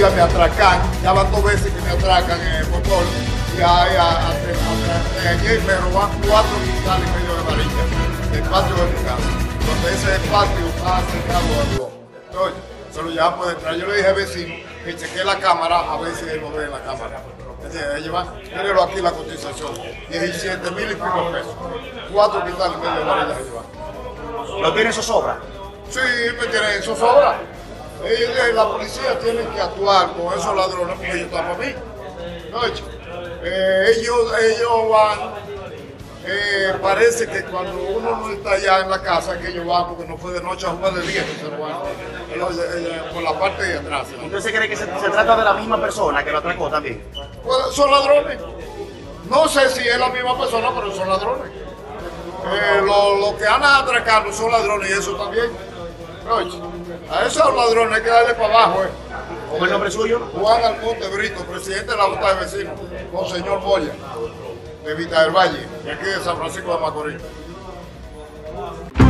día me atracan, ya van 2 veces que me atracan en el motor. Y ayer me roban 4,5 quintales de varilla del patio de mi casa. Donde ese patio está cercado al blog. Entonces, se lo llevan por detrás. Yo le dije al vecino que chequee la cámara a ver si él lo ve en la cámara. Mírenlo aquí la cotización, 17,000 y pico pesos. 4 quintales de varilla se llevan. ¿Lo tiene zozobra? Sí, me tienen zozobra. La policía tiene que actuar con esos ladrones porque ellos están para mí. Ellos van, parece que cuando uno no está allá en la casa, que ellos van porque no fue de noche a jugar de día, que se lo van por la parte de atrás. ¿Entonces cree que se trata de la misma persona que lo atracó también? Pues son ladrones. No sé si es la misma persona, pero son ladrones. Los que andan atracando son ladrones y eso también. A esos ladrones hay que darle para abajo. ¿Cómo es el nombre suyo? Juan Almonte Brito, presidente de la Junta de Vecinos, Monseñor Moya, de Vita del Valle, de aquí de San Francisco de Macorís.